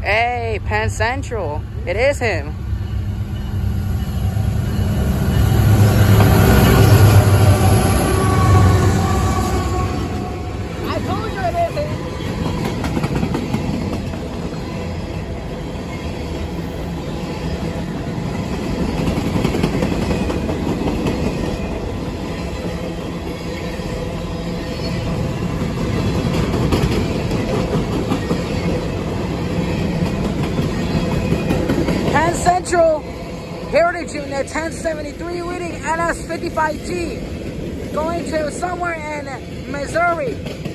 Hey, Penn Central. It is him. I told you it is him. Penn Central Heritage Unit 1073 reading NS55G going to somewhere in Missouri.